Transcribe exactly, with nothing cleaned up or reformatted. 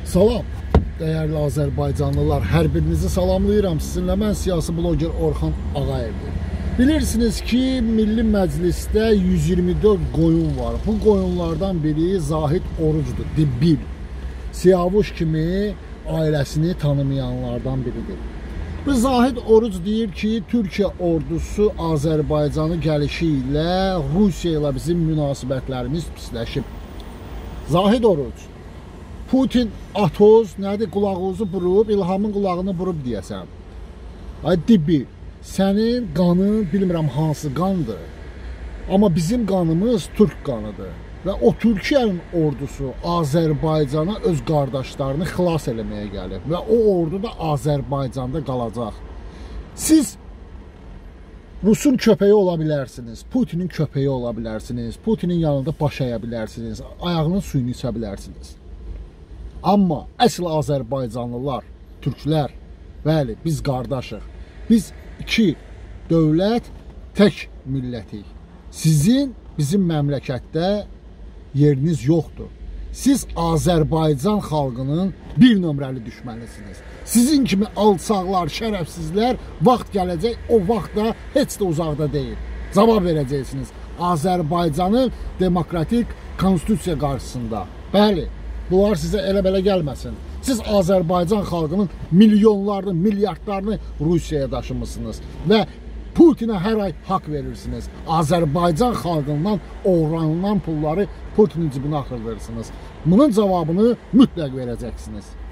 Salam, dəyərli Azərbaycanlılar, hər birinizi salamlayıram. Sizinlə mən siyasi bloger Orxan Ağayevdir. Bilirsiniz ki, Milli Məclisdə yüz iyirmi dörd qoyun var. Bu qoyunlardan biri Zahid Orucdur, Dibbil. Siyavuş kimi ailəsini tanımayanlardan biridir. Bu Zahid Oruc deyir ki, Türkiyə ordusu Azərbaycanı gəlişi ilə Rusiya ilə bizim münasibətlərimiz pisləşib. Zahid Oruc, Putin atoz, nədir, qulağınızı burub, İlhamın qulağını burub deyəsən. Ay Dibbil, sənin qanın bilmirəm hansı qandır. Amma bizim qanımız Türk qanıdır. Və o Türkiyənin ordusu Azərbaycana öz qardaşlarını xilas eləməyə gəlib. Və o ordu da Azərbaycanda qalacaq. Siz Rusun köpəyi ola bilərsiniz, Putinin köpəyi ola bilərsiniz, Putinin yanında baş əyə bilərsiniz, ayağının suyunu içə bilərsiniz. Amma əsl Azərbaycanlılar, Türklər, bəli, biz qardaşıq. Biz iki dövlət, tək millətik. Sizin bizim məmləkətdə yeriniz yoxdur. Siz Azərbaycan xalqının bir nömrəli düşmənisiniz. Sizin kimi alçaqlar, şərəfsizlər vaxt gələcək, o vaxt da heç də uzaqda deyil. Cavab verəcəksiniz Azərbaycanın demokratik konstitusiya qarşısında. Bəli, bunlar sizə elə-belə gəlməsin. Siz Azərbaycan xalqının milyonlarını, milyardlarını Rusiyaya daşımışsınız və Putinə hər ay haqq verirsiniz. Azərbaycan xalqından oğranılan pulları Putinin cibinə axırdırsınız. Bunun cavabını mütləq verəcəksiniz.